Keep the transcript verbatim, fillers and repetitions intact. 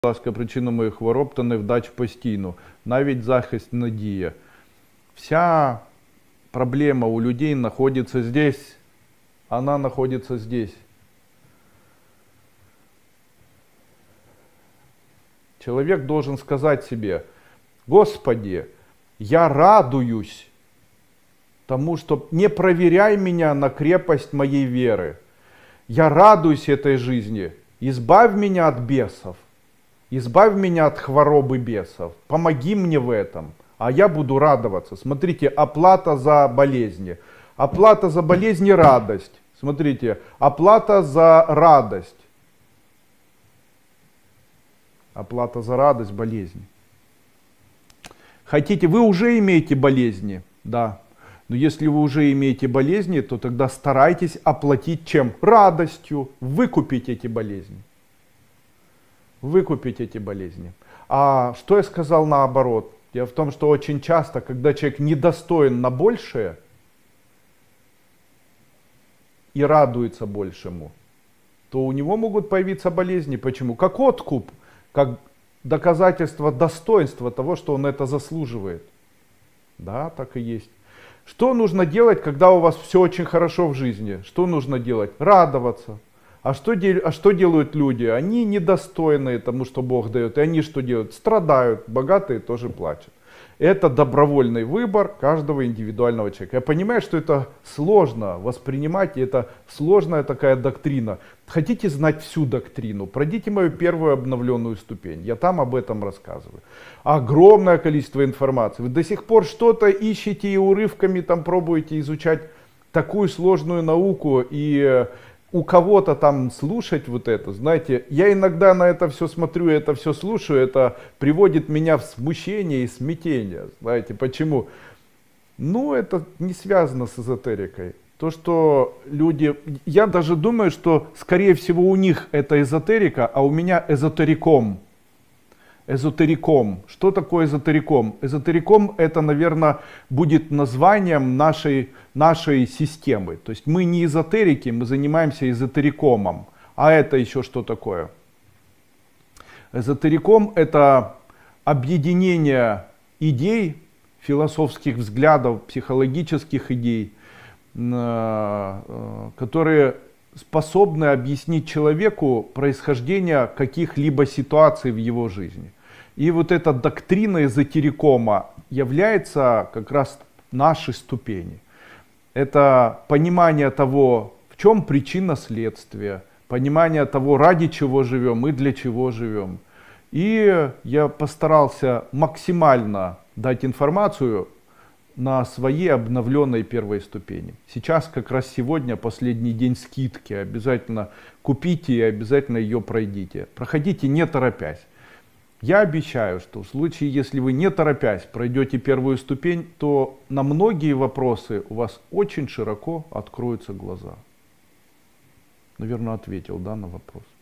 ласка, причину моїх хвороб та невдач постійно, навіть захист надія. Вся проблема у людей находится здесь, она находится здесь. Человек должен сказать себе: Господи, я радуюсь тому, что не проверяй меня на крепость моей веры. Я радуюсь этой жизни. Избавь меня от бесов. Избавь меня от хворобы бесов. Помоги мне в этом. А я буду радоваться. Смотрите, оплата за болезни. Оплата за болезни — радость. Смотрите, оплата за радость. Оплата за радость — болезни. Хотите, вы уже имеете болезни, да. Но если вы уже имеете болезни, то тогда старайтесь оплатить чем? Радостью. Выкупить эти болезни. Выкупить эти болезни. А что я сказал наоборот? Дело в том, что очень часто, когда человек недостоин на большее и радуется большему, то у него могут появиться болезни. Почему? Как откуп, как доказательство достоинства того, что он это заслуживает. Да, так и есть. Что нужно делать, когда у вас все очень хорошо в жизни? Что нужно делать? Радоваться. А что, а что делают люди? Они недостойны тому, что Бог дает. И они что делают? Страдают. Богатые тоже плачут. Это добровольный выбор каждого индивидуального человека. Я понимаю, что это сложно воспринимать, и это сложная такая доктрина. Хотите знать всю доктрину? Пройдите мою первую обновленную ступень. Я там об этом рассказываю. Огромное количество информации. Вы до сих пор что-то ищете и урывками там пробуете изучать такую сложную науку, и у кого-то там слушать вот это, знаете, я иногда на это все смотрю, это все слушаю, это приводит меня в смущение и смятение. Знаете, почему? Ну, это не связано с эзотерикой. То, что люди, я даже думаю, что скорее всего у них это эзотерика, а у меня эзотериком. Эзотериком. Что такое эзотериком? Эзотериком — это, наверное, будет названием нашей, нашей системы. То есть мы не эзотерики, мы занимаемся эзотерикомом. А это еще что такое? Эзотериком — это объединение идей, философских взглядов, психологических идей, которые способны объяснить человеку происхождение каких-либо ситуаций в его жизни. И вот эта доктрина эзотерикома является как раз нашей ступенью. Это понимание того, в чем причина следствия, понимание того, ради чего живем и для чего живем. И я постарался максимально дать информацию на своей обновленной первой ступени. Сейчас как раз сегодня последний день скидки. Обязательно купите и обязательно ее пройдите. Проходите не торопясь. Я обещаю, что в случае, если вы не торопясь пройдете первую ступень, то на многие вопросы у вас очень широко откроются глаза. Наверное, ответил, да, на вопрос.